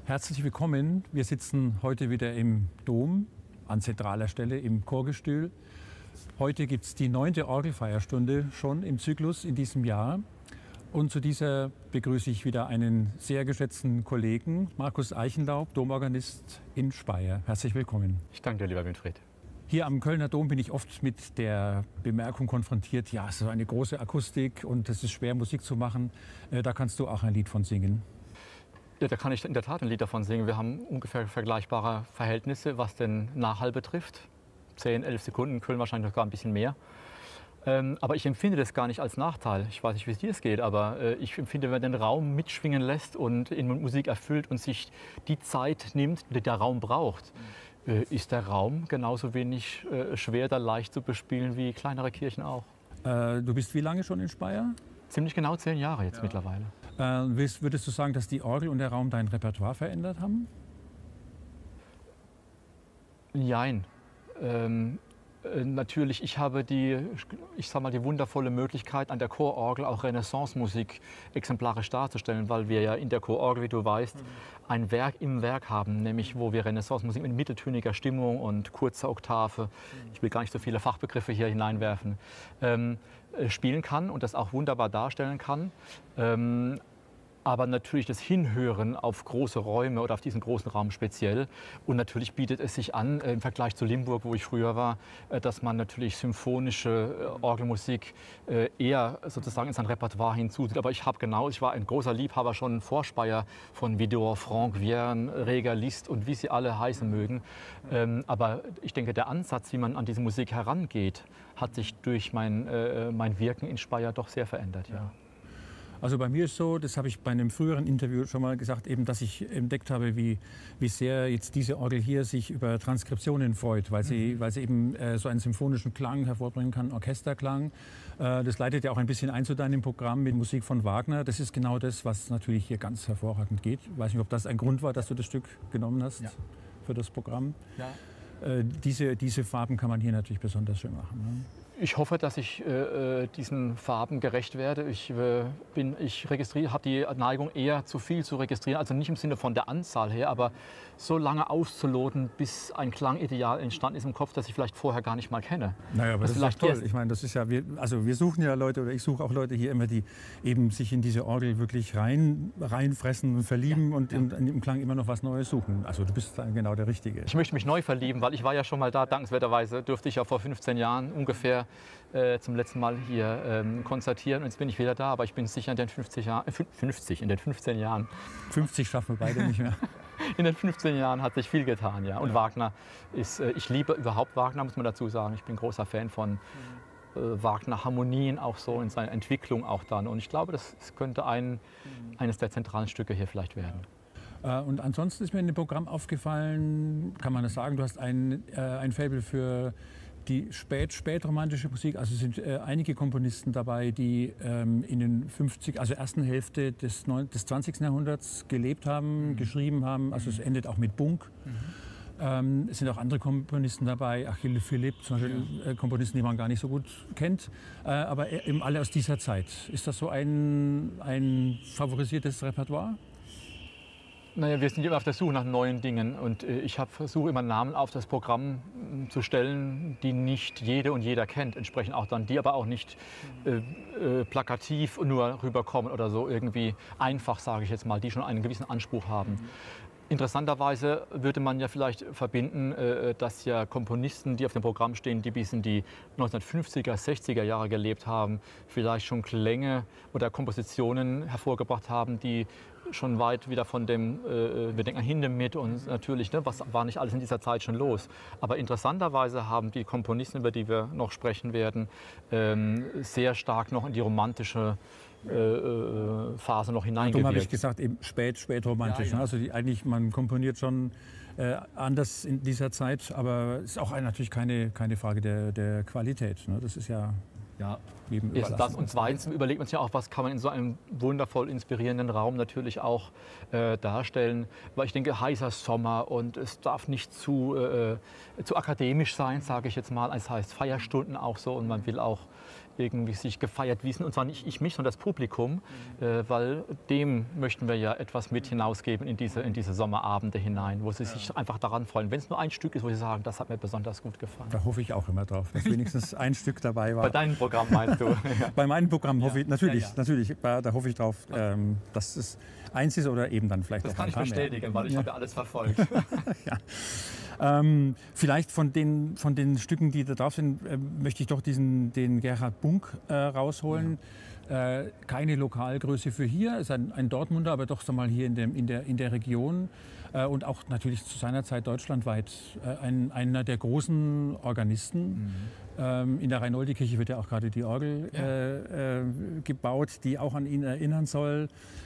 Herzlich willkommen. Wir sitzen heute wieder im Dom, an zentraler Stelle im Chorgestühl. Heute gibt es die 9. Orgelfeierstunde schon im Zyklus in diesem Jahr. Und zu dieser begrüße ich wieder einen sehr geschätzten Kollegen, Markus Eichenlaub, Domorganist in Speyer. Herzlich willkommen. Ich danke dir, lieber Winfried. Hier am Kölner Dom bin ich oft mit der Bemerkung konfrontiert, ja, es ist eine große Akustik und es ist schwer, Musik zu machen. Da kannst du auch ein Lied von singen. Ja, da kann ich in der Tat ein Lied davon singen. Wir haben ungefähr vergleichbare Verhältnisse, was den Nachhall betrifft. 10, 11 Sekunden, Köln wahrscheinlich noch gar ein bisschen mehr. Aber ich empfinde das gar nicht als Nachteil. Ich weiß nicht, wie es dir geht, aber ich empfinde, wenn man den Raum mitschwingen lässt und in Musik erfüllt und sich die Zeit nimmt, die der Raum braucht, ist der Raum genauso wenig schwer oder leicht zu bespielen wie kleinere Kirchen auch. Du bist wie lange schon in Speyer? Ziemlich genau 10 Jahre jetzt mittlerweile. Würdest du sagen, dass die Orgel und der Raum dein Repertoire verändert haben? Jein. Natürlich, ich habe die wundervolle Möglichkeit, an der Chororgel auch Renaissance-Musik exemplarisch darzustellen, weil wir ja in der Chororgel, wie du weißt, ein Werk im Werk haben, nämlich wo wir Renaissance-Musik mit mitteltöniger Stimmung und kurzer Oktave, ich will gar nicht so viele Fachbegriffe hier hineinwerfen, spielen kann und das auch wunderbar darstellen kann. Aber natürlich das Hinhören auf große Räume oder auf diesen großen Raum speziell. Und natürlich bietet es sich an, im Vergleich zu Limburg, wo ich früher war, dass man natürlich symphonische Orgelmusik eher sozusagen in sein Repertoire hinzuzieht. Aber ich war ein großer Liebhaber schon vor Speyer von Widor, Franck, Vierne, Reger, Liszt und wie sie alle heißen mögen. Aber ich denke, der Ansatz, wie man an diese Musik herangeht, hat sich durch mein Wirken in Speyer doch sehr verändert. Ja. Also bei mir ist so, das habe ich bei einem früheren Interview schon mal gesagt, eben, dass ich entdeckt habe, wie sehr jetzt diese Orgel hier sich über Transkriptionen freut, weil sie eben so einen symphonischen Klang hervorbringen kann, Orchesterklang. Das leitet ja auch ein bisschen ein zu deinem Programm mit Musik von Wagner. Das ist genau das, was natürlich hier ganz hervorragend geht. Ich weiß nicht, ob das ein Grund war, dass du das Stück genommen hast für das Programm. Ja. Diese Farben kann man hier natürlich besonders schön machen. Ne? Ich hoffe, dass ich diesen Farben gerecht werde. Ich habe die Neigung, eher zu viel zu registrieren. Also nicht im Sinne von der Anzahl her, aber so lange auszuloten, bis ein Klangideal entstanden ist im Kopf, das ich vielleicht vorher gar nicht mal kenne. Naja, aber das ist toll. Ich meine, das ist ja, wir suchen ja Leute, oder ich suche auch Leute hier immer, die eben sich in diese Orgel wirklich reinfressen und verlieben und im Klang immer noch was Neues suchen. Also du bist dann genau der Richtige. Ich möchte mich neu verlieben, weil ich war ja schon mal da. Dankenswerterweise durfte ich ja vor 15 Jahren ungefähr zum letzten Mal hier konzertieren. Und jetzt bin ich wieder da, aber ich bin sicher in den 15 Jahren. 50 schaffen wir beide nicht mehr. In den 15 Jahren hat sich viel getan, ja. Und Wagner ist, ich liebe überhaupt Wagner, muss man dazu sagen. Ich bin großer Fan von Wagner-Harmonien, auch so in seiner Entwicklung auch dann. Und ich glaube, das könnte eines der zentralen Stücke hier vielleicht werden. Und ansonsten ist mir in dem Programm aufgefallen, kann man das sagen, du hast ein Faible für die spätromantische Musik. Also es sind einige Komponisten dabei, die in den ersten Hälfte des 20. Jahrhunderts gelebt haben, geschrieben haben. Also es endet auch mit Bunk. Es sind auch andere Komponisten dabei, Achille Philipp, zum Beispiel Komponisten, die man gar nicht so gut kennt, aber eben alle aus dieser Zeit. Ist das so ein favorisiertes Repertoire? Naja, wir sind immer auf der Suche nach neuen Dingen und ich versuche immer Namen auf das Programm zu stellen, die nicht jede und jeder kennt, entsprechend auch dann die aber auch nicht plakativ nur rüberkommen oder so irgendwie einfach, sage ich jetzt mal, die schon einen gewissen Anspruch haben. Interessanterweise würde man ja vielleicht verbinden, dass ja Komponisten, die auf dem Programm stehen, die bis in die 1950er, 60er Jahre gelebt haben, vielleicht schon Klänge oder Kompositionen hervorgebracht haben, die schon weit wieder von dem, wir denken an Hindemith und natürlich, ne, was war nicht alles in dieser Zeit schon los. Aber interessanterweise haben die Komponisten, über die wir noch sprechen werden, sehr stark noch in die romantische Phase noch hineingewirkt. Darum habe ich gesagt, eben spätromantisch. Ja, ja. Also man komponiert schon anders in dieser Zeit, aber es ist auch natürlich keine Frage der Qualität. Ne? Das ist ja ist das. Und zweitens überlegt man sich ja auch, was kann man in so einem wundervoll inspirierenden Raum natürlich auch darstellen. Weil ich denke, heißer Sommer und es darf nicht zu akademisch sein, sage ich jetzt mal. Es heißt Feierstunden auch so und man will auch irgendwie sich gefeiert wissen. Und zwar nicht ich mich, sondern das Publikum, weil dem möchten wir ja etwas mit hinausgeben in diese Sommerabende hinein, wo sie sich einfach daran freuen. Wenn es nur ein Stück ist, wo sie sagen, das hat mir besonders gut gefallen. Da hoffe ich auch immer drauf, dass wenigstens ein Stück dabei war. Bei deinem Programm meinst du? Bei meinem Programm hoffe ich natürlich, da hoffe ich drauf, dass es eins ist oder eben dann vielleicht das auch kann ein ich paar bestätigen, mehr. weil ich habe ja alles verfolgt. Vielleicht von den Stücken, die da drauf sind, möchte ich doch den Gerhard Bunk rausholen. Ja. Keine Lokalgröße für hier, ist ein Dortmunder, aber doch sag mal, hier in der Region. Und auch natürlich zu seiner Zeit deutschlandweit einer der großen Organisten. In der Reinoldi-Kirche wird ja auch gerade die Orgel gebaut, die auch an ihn erinnern soll.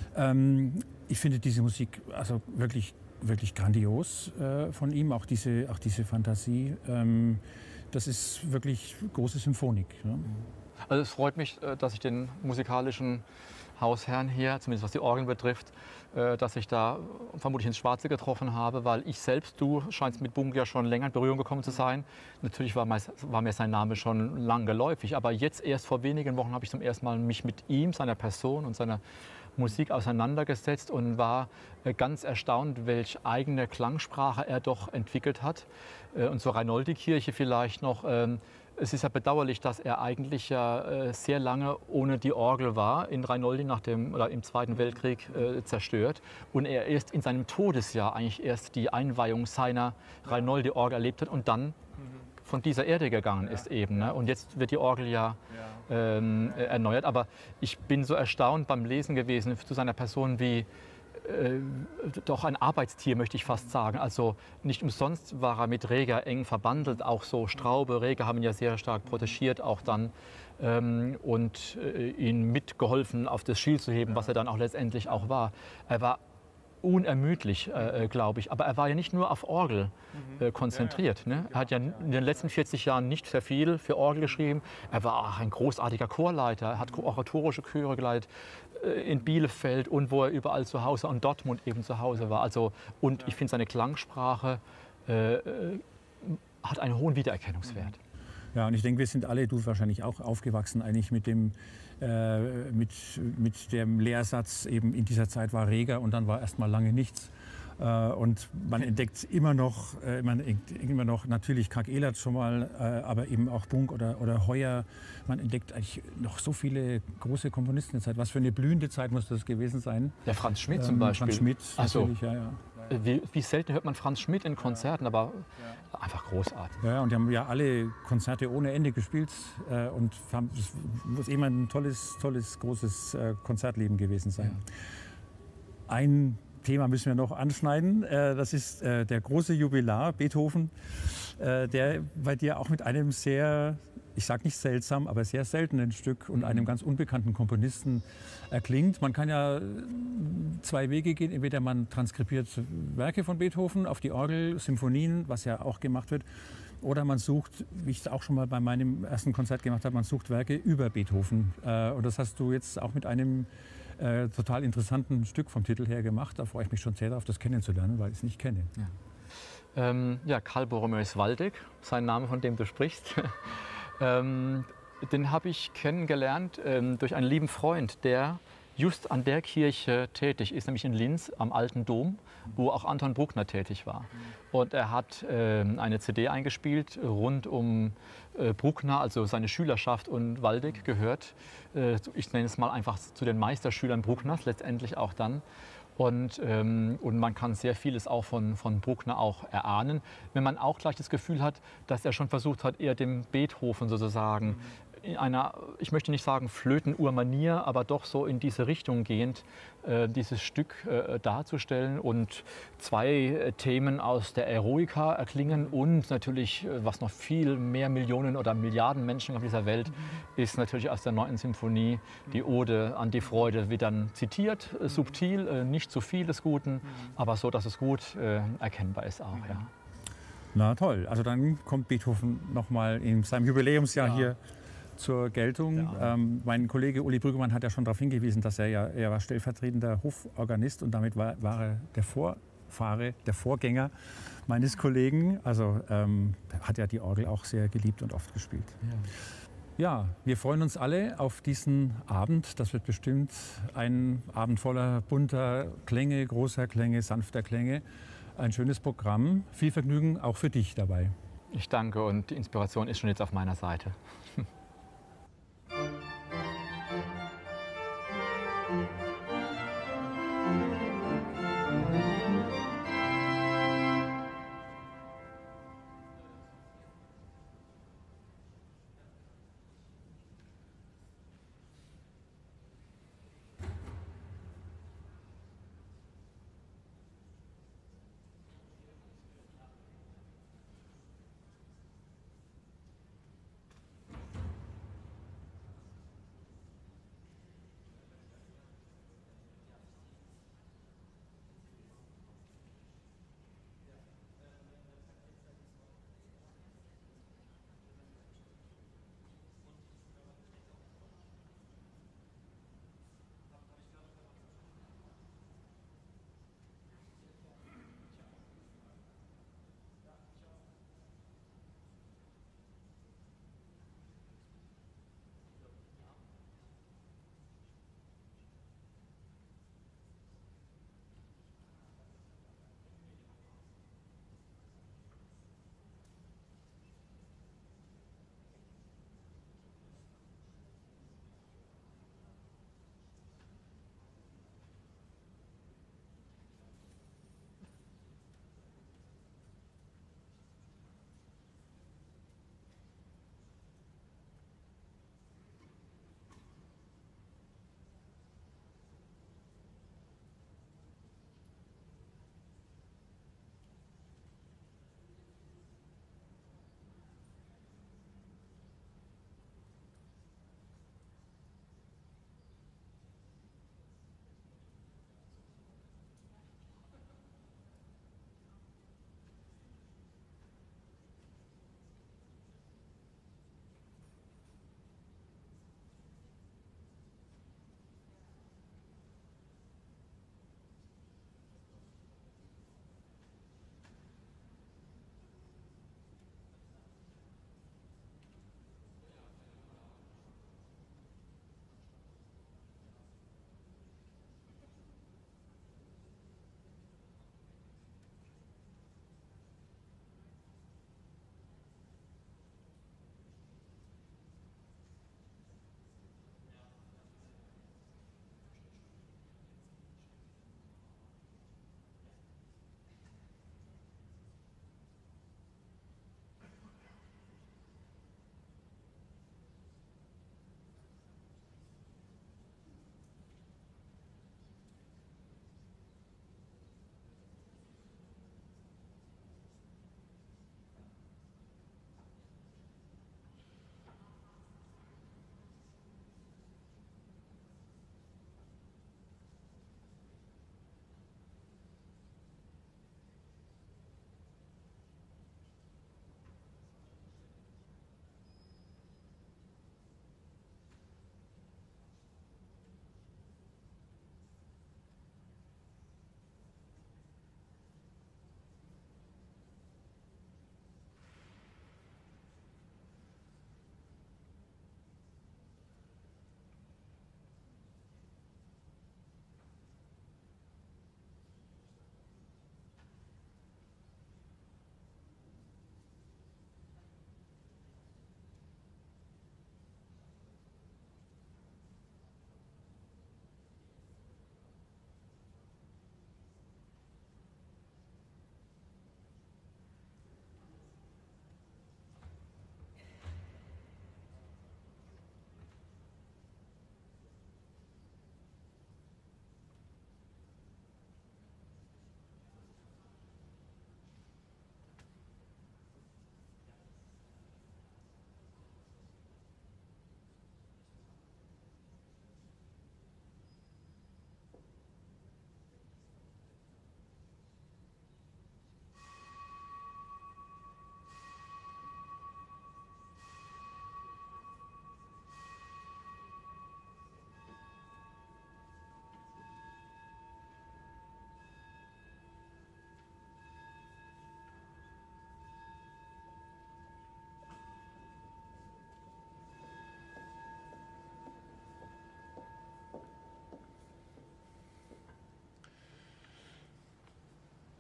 Ich finde diese Musik also wirklich grandios von ihm, auch diese Fantasie. Das ist wirklich große Symphonik. Ja. Also es freut mich, dass ich den musikalischen Hausherrn hier, zumindest was die Orgeln betrifft, dass ich da vermutlich ins Schwarze getroffen habe, weil ich selbst, du scheinst mit Bunk ja schon länger in Berührung gekommen zu sein. Natürlich war mir sein Name schon lang geläufig, aber jetzt erst vor wenigen Wochen habe ich zum ersten Mal mich mit ihm, seiner Person und seiner Musik auseinandergesetzt und war ganz erstaunt, welche eigene Klangsprache er doch entwickelt hat. Und zur Reinoldi-Kirche vielleicht noch. Es ist ja bedauerlich, dass er eigentlich ja sehr lange ohne die Orgel war, in Reinoldi im Zweiten Weltkrieg zerstört. Und er erst in seinem Todesjahr eigentlich erst die Einweihung seiner Reinoldi-Orgel erlebt hat und dann von dieser Erde gegangen ist eben. Ne? Und jetzt wird die Orgel ja erneuert. Aber ich bin so erstaunt beim Lesen gewesen zu seiner Person wie doch ein Arbeitstier, möchte ich fast sagen. Also nicht umsonst war er mit Reger eng verbandelt. Auch so Straube, Reger haben ihn ja sehr stark protegiert auch dann und ihn mitgeholfen, auf das Schild zu heben, was er dann auch letztendlich auch war. Er war unermüdlich, glaube ich. Aber er war ja nicht nur auf Orgel konzentriert. Ne? Er hat ja in den letzten 40 Jahren nicht sehr viel für Orgel geschrieben. Er war auch ein großartiger Chorleiter. Er hat oratorische Chöre geleitet in Bielefeld und wo er überall zu Hause und Dortmund eben zu Hause war. Also, und ich finde, seine Klangsprache hat einen hohen Wiedererkennungswert. Ja, und ich denke, wir sind alle, du wahrscheinlich auch, aufgewachsen eigentlich mit dem Lehrsatz, eben in dieser Zeit war Reger und dann war erst mal lange nichts. Und man entdeckt immer noch natürlich Karg Elert schon mal, aber eben auch Bunk oder Heuer. Man entdeckt eigentlich noch so viele große Komponisten der Zeit. Was für eine blühende Zeit muss das gewesen sein? Der Franz Schmidt zum Beispiel. Franz Schmidt, natürlich, ja. Wie selten hört man Franz Schmidt in Konzerten, aber einfach großartig. Ja, und die haben ja alle Konzerte ohne Ende gespielt und es muss immer ein tolles, großes Konzertleben gewesen sein. Ja. Ein Thema müssen wir noch anschneiden, das ist der große Jubilar Beethoven, der bei dir auch mit einem sehr, ich sage nicht seltsam, aber sehr seltenen Stück und einem ganz unbekannten Komponisten erklingt. Man kann ja zwei Wege gehen. Entweder man transkribiert Werke von Beethoven auf die Orgel, Symphonien, was ja auch gemacht wird. Oder man sucht, wie ich es auch schon mal bei meinem ersten Konzert gemacht habe, man sucht Werke über Beethoven. Und das hast du jetzt auch mit einem total interessanten Stück vom Titel her gemacht. Da freue ich mich schon sehr darauf, das kennenzulernen, weil ich es nicht kenne. Ja, Karl Borromäus Waldeck, sein Name, von dem du sprichst. Den habe ich kennengelernt durch einen lieben Freund, der just an der Kirche tätig ist, nämlich in Linz am Alten Dom, wo auch Anton Bruckner tätig war. Und er hat eine CD eingespielt rund um Bruckner, also seine Schülerschaft, und Waldeck gehört. Ich nenne es mal einfach zu den Meisterschülern Bruckners letztendlich auch dann. Und man kann sehr vieles auch von Bruckner auch erahnen, wenn man auch gleich das Gefühl hat, dass er schon versucht hat, eher dem Beethoven sozusagen in einer, ich möchte nicht sagen Flötenuhr-Manier, aber doch so in diese Richtung gehend, dieses Stück darzustellen und zwei Themen aus der Eroica erklingen und natürlich, was noch viel mehr Millionen oder Milliarden Menschen auf dieser Welt ist, natürlich aus der 9. Symphonie die Ode an die Freude, wird dann zitiert, subtil, nicht zu viel des Guten, aber so, dass es gut erkennbar ist auch. Ja. Na toll, also dann kommt Beethoven noch mal in seinem Jubiläumsjahr hier zur Geltung. Ja. Mein Kollege Uli Brüggemann hat ja schon darauf hingewiesen, dass er war stellvertretender Hoforganist und damit war er der Vorgänger meines Kollegen. Also hat ja die Orgel auch sehr geliebt und oft gespielt. Ja, wir freuen uns alle auf diesen Abend. Das wird bestimmt ein Abend voller bunter Klänge, großer Klänge, sanfter Klänge. Ein schönes Programm. Viel Vergnügen auch für dich dabei. Ich danke und die Inspiration ist schon jetzt auf meiner Seite.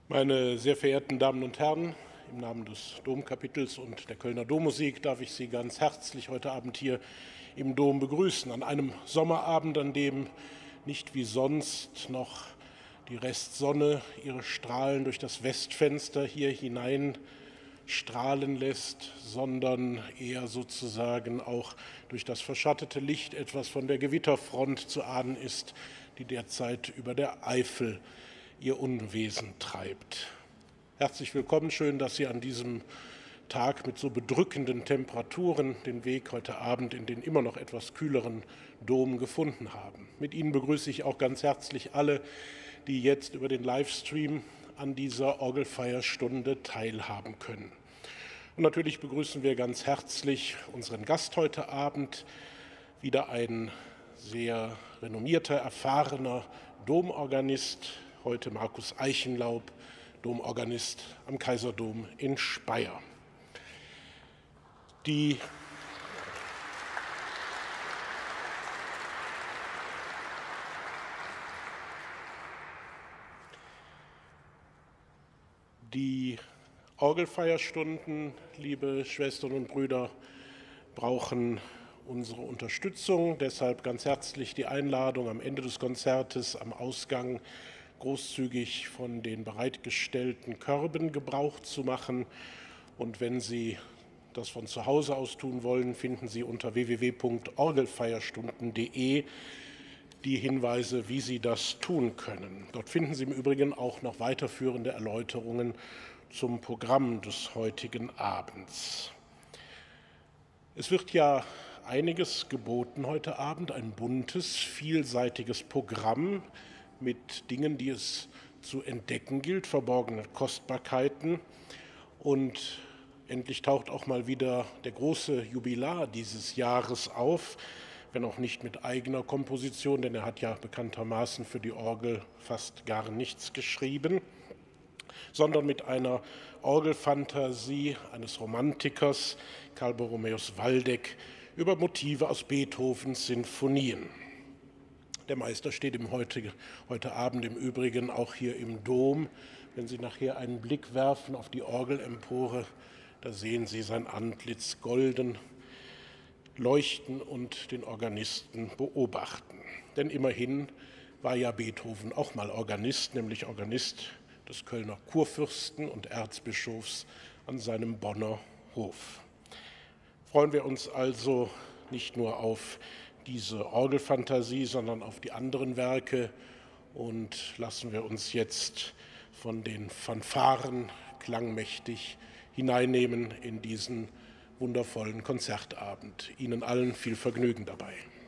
Meine sehr verehrten Damen und Herren, im Namen des Domkapitels und der Kölner Dommusik darf ich Sie ganz herzlich heute Abend hier im Dom begrüßen. An einem Sommerabend, an dem nicht wie sonst noch die Restsonne ihre Strahlen durch das Westfenster hier hinein strahlen lässt, sondern eher sozusagen auch durch das verschattete Licht etwas von der Gewitterfront zu ahnen ist, die derzeit über der Eifel ihr Unwesen treibt. Herzlich willkommen, schön, dass Sie an diesem Tag mit so bedrückenden Temperaturen den Weg heute Abend in den immer noch etwas kühleren Dom gefunden haben. Mit Ihnen begrüße ich auch ganz herzlich alle, die jetzt über den Livestream an dieser Orgelfeierstunde teilhaben können. Und natürlich begrüßen wir ganz herzlich unseren Gast heute Abend, wieder ein sehr renommierter, erfahrener Domorganist, heute Markus Eichenlaub, Domorganist am Kaiserdom in Speyer. Die Orgelfeierstunden, liebe Schwestern und Brüder, brauchen unsere Unterstützung. Deshalb ganz herzlich die Einladung, am Ende des Konzertes, am Ausgang großzügig von den bereitgestellten Körben Gebrauch zu machen. Und wenn Sie das von zu Hause aus tun wollen, finden Sie unter www.orgelfeierstunden.de die Hinweise, wie Sie das tun können. Dort finden Sie im Übrigen auch noch weiterführende Erläuterungen zum Programm des heutigen Abends. Es wird ja einiges geboten heute Abend, ein buntes, vielseitiges Programm mit Dingen, die es zu entdecken gilt, verborgene Kostbarkeiten. Und endlich taucht auch mal wieder der große Jubilar dieses Jahres auf, wenn auch nicht mit eigener Komposition, denn er hat ja bekanntermaßen für die Orgel fast gar nichts geschrieben, sondern mit einer Orgelfantasie eines Romantikers, Karl Borromäus Waldeck, über Motive aus Beethovens Sinfonien. Der Meister steht heute Abend im Übrigen auch hier im Dom. Wenn Sie nachher einen Blick werfen auf die Orgelempore, da sehen Sie sein Antlitz golden leuchten und den Organisten beobachten. Denn immerhin war ja Beethoven auch mal Organist, nämlich Organist des Kölner Kurfürsten und Erzbischofs an seinem Bonner Hof. Freuen wir uns also nicht nur auf diese Orgelfantasie, sondern auf die anderen Werke und lassen wir uns jetzt von den Fanfaren klangmächtig hineinnehmen in diesen wundervollen Konzertabend. Ihnen allen viel Vergnügen dabei.